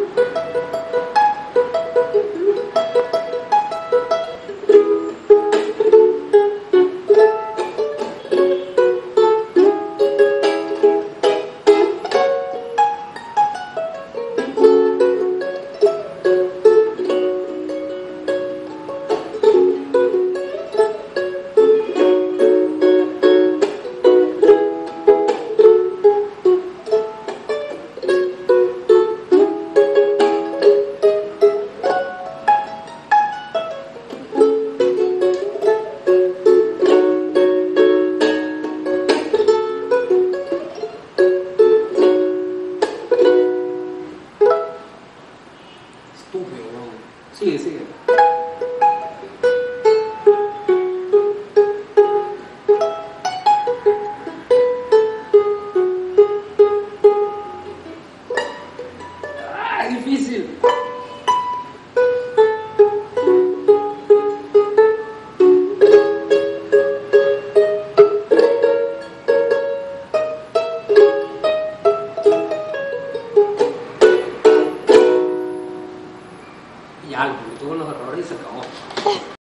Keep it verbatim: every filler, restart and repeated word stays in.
Estúpido, weón. Sigue, sigue. ¡Ah, es difícil! Y algo, tuvo unos errores y se acabó.